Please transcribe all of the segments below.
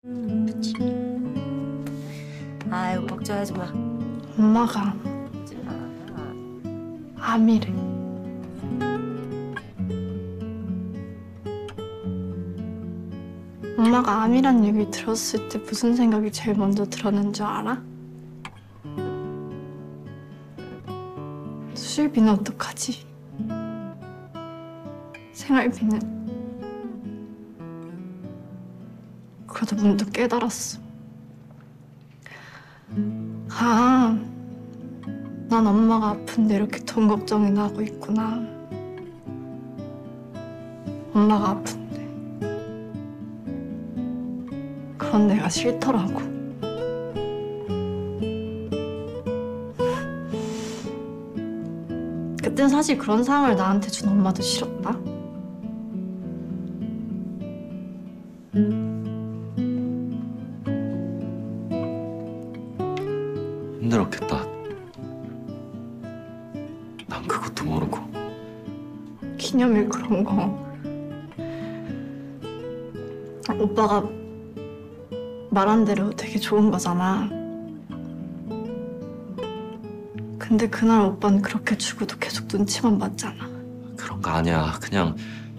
그치. 아이고 걱정하지 마. 엄마가 하지 마. 암이래. 엄마가 암이란 얘기 들었을 때 무슨 생각이 제일 먼저 들었는 줄 알아? 수술비는 어떡하지? 생활비는? 그러다 문득 깨달았어. 아, 난 엄마가 아픈데 이렇게 돈 걱정이나 하고 있구나. 엄마가 아픈데. 그런 내가 싫더라고. 그땐 사실 그런 상황을 나한테 준 엄마도 싫었다. 힘들었겠다. 난 그것도 모르고. 기념일 그런 거. 오빠가 말한 대로 되게 좋은 거잖아. 근데 그날 오빠는 그렇게 주고도 계속 눈치만 봤잖아. 그런 거 아니야. 그냥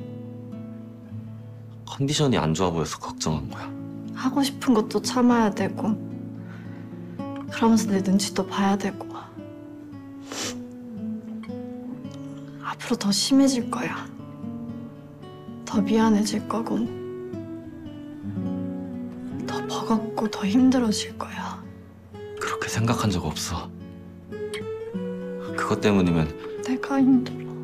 컨디션이 안 좋아 보여서 걱정한 거야. 하고 싶은 것도 참아야 되고 그러면서 내 눈치도 봐야 되고 앞으로 더 심해질 거야. 더 미안해질 거고 더 버겁고 더 힘들어질 거야. 그렇게 생각한 적 없어. 그것 때문이면 내가 힘들어.